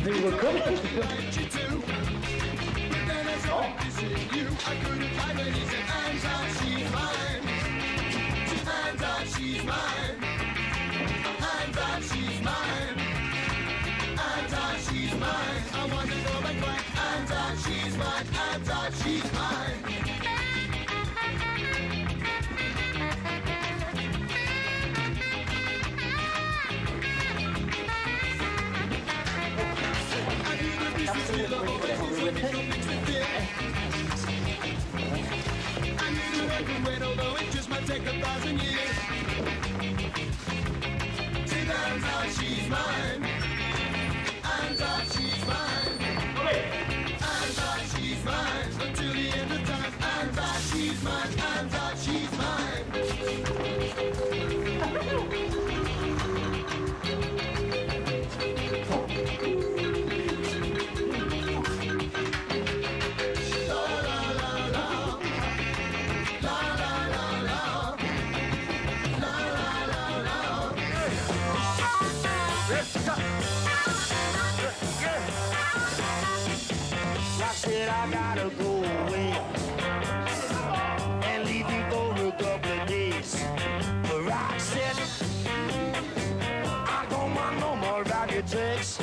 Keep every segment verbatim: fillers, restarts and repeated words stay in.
We were good. She's mine. Hands up, she's mine. Hands up, she's mine. I want to go back, back. Hands up, she's mine. Hands up, she's mine. I need a piece of love, but it's a mix of fear. I need to let you wait, although it just might take a thousand years. Hands up, she's mine. Hands up, she's mine. Hands up, she's mine. Until the end of time. Hands up, she's mine. Hands up, she's mine. La la la la. La la la la. La la la la. I said I gotta go away and leave you for a couple of days. But I said I don't want no more about your tricks.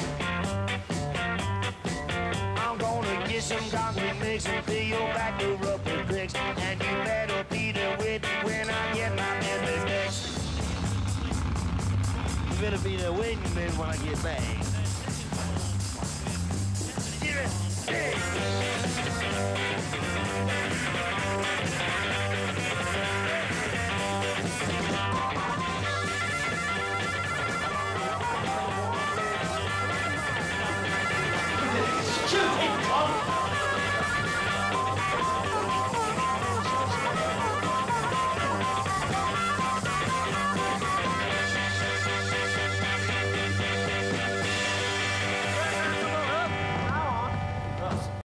I'm gonna get some concrete mix and fill your back with rubber bricks, and you better be there with me when I get my business fixed. You better be there waiting for me when I get back.